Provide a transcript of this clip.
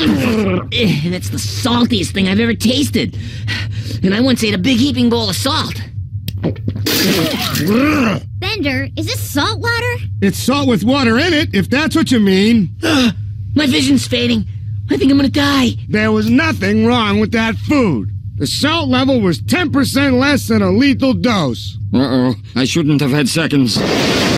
That's the saltiest thing I've ever tasted. And I once ate a big heaping bowl of salt. Bender, is this salt water? It's salt with water in it, if that's what you mean. My vision's fading. I think I'm gonna die. There was nothing wrong with that food. The salt level was 10% less than a lethal dose. Uh-oh, I shouldn't have had seconds.